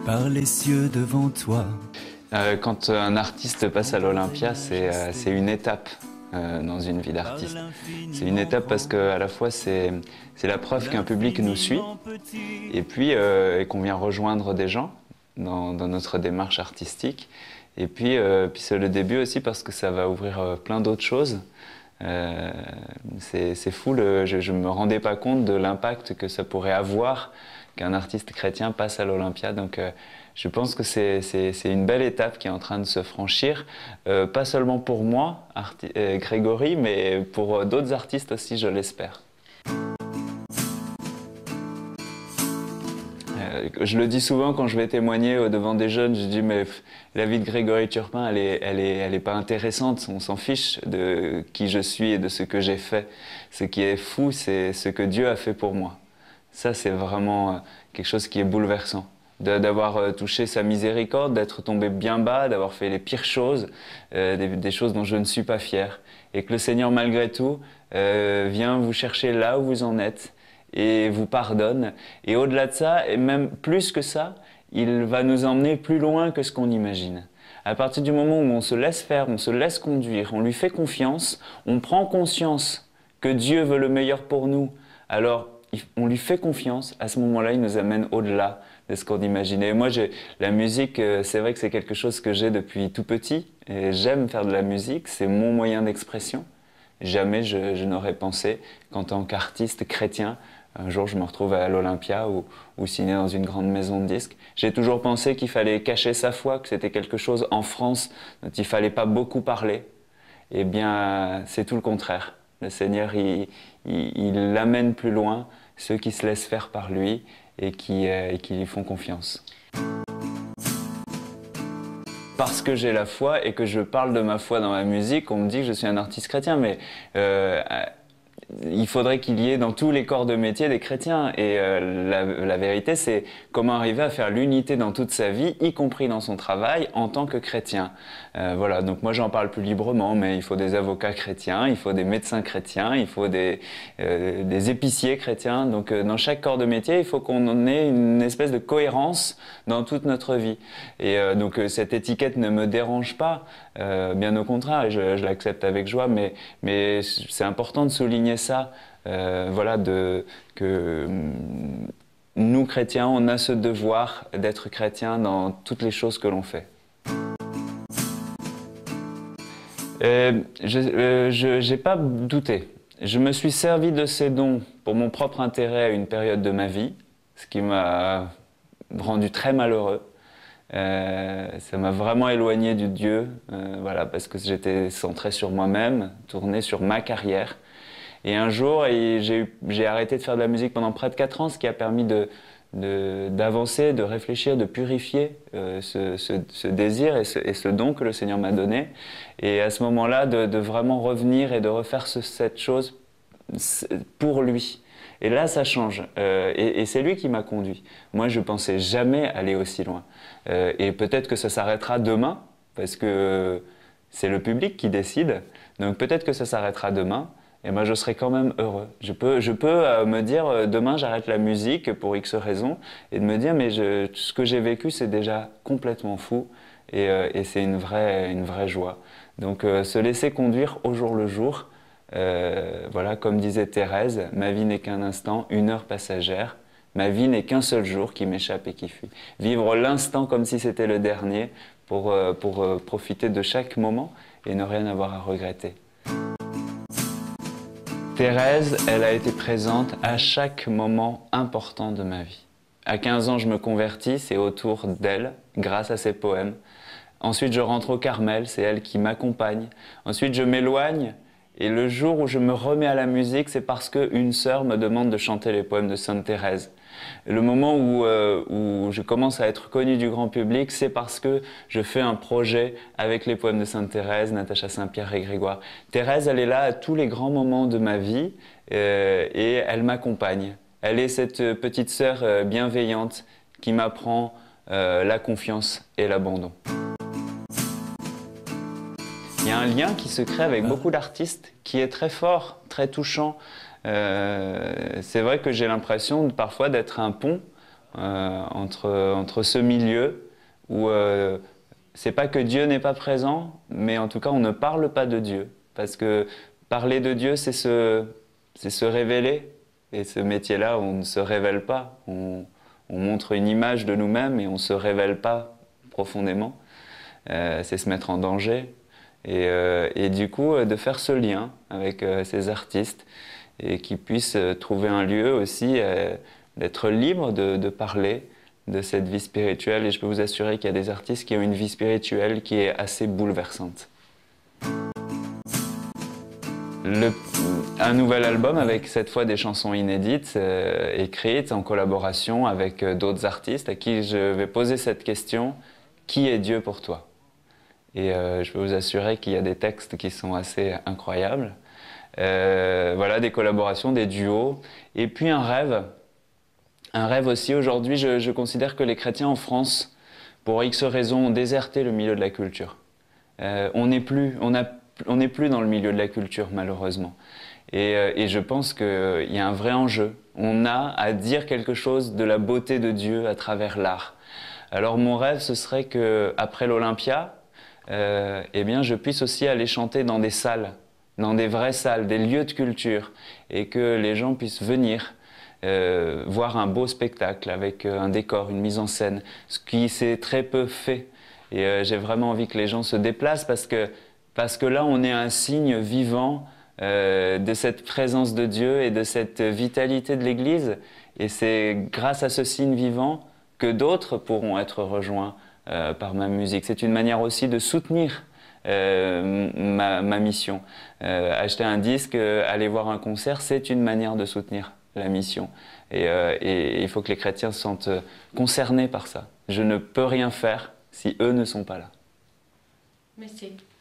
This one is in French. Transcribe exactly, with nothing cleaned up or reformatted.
par les cieux devant toi. Euh, quand un artiste passe à l'Olympia, c'est euh, c'est une étape euh, dans une vie d'artiste. C'est une étape parce qu'à la fois c'est la preuve qu'un public nous suit et puis euh, qu'on vient rejoindre des gens dans, dans notre démarche artistique. Et puis, euh, puis c'est le début aussi parce que ça va ouvrir euh, plein d'autres choses. Euh, c'est fou, le, je ne me rendais pas compte de l'impact que ça pourrait avoir qu'un artiste chrétien passe à l'Olympia. Donc euh, je pense que c'est une belle étape qui est en train de se franchir, euh, pas seulement pour moi, Arti euh, Grégory, mais pour euh, d'autres artistes aussi, je l'espère. Euh, je le dis souvent quand je vais témoigner devant des jeunes, je dis mais pff, la vie de Grégory Turpin, elle est, elle est, elle est pas intéressante, on s'en fiche de qui je suis et de ce que j'ai fait. Ce qui est fou, c'est ce que Dieu a fait pour moi. Ça, c'est vraiment quelque chose qui est bouleversant. D'avoir touché sa miséricorde, d'être tombé bien bas, d'avoir fait les pires choses, euh, des, des choses dont je ne suis pas fier. Et que le Seigneur, malgré tout, euh, vient vous chercher là où vous en êtes et vous pardonne. Et au-delà de ça, et même plus que ça, il va nous emmener plus loin que ce qu'on imagine. À partir du moment où on se laisse faire, on se laisse conduire, on lui fait confiance, on prend conscience que Dieu veut le meilleur pour nous, alors on lui fait confiance, à ce moment-là, il nous amène au-delà de ce qu'on imaginait. Moi, la musique, c'est vrai que c'est quelque chose que j'ai depuis tout petit, et j'aime faire de la musique, c'est mon moyen d'expression. Jamais je, je n'aurais pensé qu'en tant qu'artiste chrétien, un jour je me retrouve à l'Olympia ou, ou signé dans une grande maison de disques. J'ai toujours pensé qu'il fallait cacher sa foi, que c'était quelque chose en France dont il ne fallait pas beaucoup parler. Eh bien, c'est tout le contraire. Le Seigneur, il, il, il l'amène plus loin, ceux qui se laissent faire par lui et qui, euh, et qui lui font confiance. Parce que j'ai la foi et que je parle de ma foi dans ma musique, on me dit que je suis un artiste chrétien, mais euh, il faudrait qu'il y ait dans tous les corps de métier des chrétiens. Et euh, la, la vérité, c'est comment arriver à faire l'unité dans toute sa vie, y compris dans son travail, en tant que chrétien. Euh, voilà, donc moi j'en parle plus librement, mais il faut des avocats chrétiens, il faut des médecins chrétiens, il faut des, euh, des épiciers chrétiens. Donc euh, dans chaque corps de métier, il faut qu'on ait une espèce de cohérence dans toute notre vie. Et euh, donc euh, cette étiquette ne me dérange pas, euh, bien au contraire, je, je l'accepte avec joie, mais, mais c'est important de souligner ça, euh, voilà, de, que nous chrétiens, on a ce devoir d'être chrétiens dans toutes les choses que l'on fait. Euh, je n'ai pas douté. Je me suis servi de ces dons pour mon propre intérêt à une période de ma vie, ce qui m'a rendu très malheureux. Euh, ça m'a vraiment éloigné du Dieu, euh, voilà, parce que j'étais centré sur moi-même, tourné sur ma carrière. Et un jour, j'ai arrêté de faire de la musique pendant près de quatre ans, ce qui a permis de, de, d'avancer, de réfléchir, de purifier euh, ce, ce, ce désir et ce, et ce don que le Seigneur m'a donné. Et à ce moment-là, de, de vraiment revenir et de refaire ce, cette chose pour lui. Et là, ça change. Euh, et et c'est lui qui m'a conduit. Moi, je ne pensais jamais aller aussi loin. Euh, et peut-être que ça s'arrêtera demain, parce que c'est le public qui décide. Donc peut-être que ça s'arrêtera demain. Et moi, je serai quand même heureux. Je peux, je peux euh, me dire, euh, demain, j'arrête la musique pour X raisons, et de me dire, mais je, ce que j'ai vécu, c'est déjà complètement fou. Et, euh, et c'est une vraie, une vraie joie. Donc, euh, se laisser conduire au jour le jour, euh, voilà, comme disait Thérèse, ma vie n'est qu'un instant, une heure passagère. Ma vie n'est qu'un seul jour qui m'échappe et qui fuit. Vivre l'instant comme si c'était le dernier pour, euh, pour euh, profiter de chaque moment et ne rien avoir à regretter. Thérèse, elle a été présente à chaque moment important de ma vie. À quinze ans, je me convertis, c'est autour d'elle, grâce à ses poèmes. Ensuite, je rentre au Carmel, c'est elle qui m'accompagne. Ensuite, je m'éloigne, et le jour où je me remets à la musique, c'est parce qu'une sœur me demande de chanter les poèmes de Sainte Thérèse. Le moment où, euh, où je commence à être connu du grand public, c'est parce que je fais un projet avec les poèmes de Sainte Thérèse, Natacha Saint-Pierre et Grégoire. Thérèse, elle est là à tous les grands moments de ma vie euh, et elle m'accompagne. Elle est cette petite sœur euh, bienveillante qui m'apprend euh, la confiance et l'abandon. Il y a un lien qui se crée avec beaucoup d'artistes qui est très fort, très touchant. Euh, c'est vrai que j'ai l'impression parfois d'être un pont euh, entre, entre ce milieu où euh, c'est pas que Dieu n'est pas présent, mais en tout cas on ne parle pas de Dieu. Parce que parler de Dieu, c'est se, c'est se révéler. Et ce métier-là, on ne se révèle pas. On, on montre une image de nous-mêmes et on ne se révèle pas profondément. Euh, c'est se mettre en danger. Et, euh, et du coup, de faire ce lien avec euh, ces artistes et qu'ils puissent euh, trouver un lieu aussi, euh, d'être libres de, de parler de cette vie spirituelle. Et je peux vous assurer qu'il y a des artistes qui ont une vie spirituelle qui est assez bouleversante. Le, un nouvel album avec cette fois des chansons inédites, euh, écrites en collaboration avec euh, d'autres artistes à qui je vais poser cette question: qui est Dieu pour toi? Et euh, je peux vous assurer qu'il y a des textes qui sont assez incroyables. Euh, voilà, des collaborations, des duos. Et puis un rêve. Un rêve aussi. Aujourd'hui, je, je considère que les chrétiens en France, pour X raisons, ont déserté le milieu de la culture. Euh, on n'est plus, on a, on n'est plus dans le milieu de la culture, malheureusement. Et, euh, et je pense qu'il euh, y a un vrai enjeu. On a à dire quelque chose de la beauté de Dieu à travers l'art. Alors mon rêve, ce serait qu'après l'Olympia, Euh, eh bien, je puisse aussi aller chanter dans des salles, dans des vraies salles, des lieux de culture, et que les gens puissent venir euh, voir un beau spectacle avec euh, un décor, une mise en scène, ce qui s'est très peu fait. Et euh, j'ai vraiment envie que les gens se déplacent parce que, parce que là, on est un signe vivant euh, de cette présence de Dieu et de cette vitalité de l'Église. Et c'est grâce à ce signe vivant que d'autres pourront être rejoints Euh, par ma musique. C'est une manière aussi de soutenir euh, ma, ma mission. Euh, acheter un disque, euh, aller voir un concert, c'est une manière de soutenir la mission. Et, euh, et, et il faut que les chrétiens se sentent concernés par ça. Je ne peux rien faire si eux ne sont pas là. Merci.